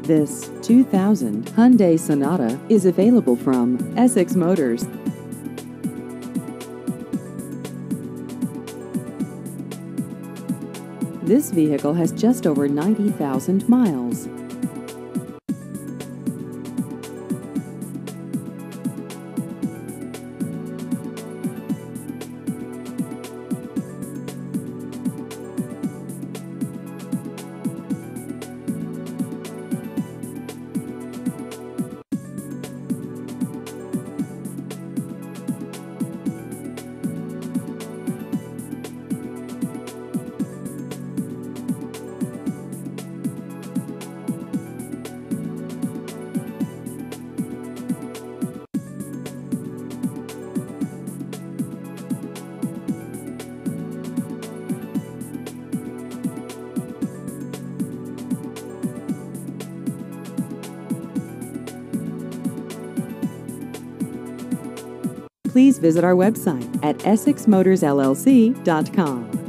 This 2000 Hyundai Sonata is available from Essex Motors. This vehicle has just over 90,000 miles. Please visit our website at essexmotorsllc.com.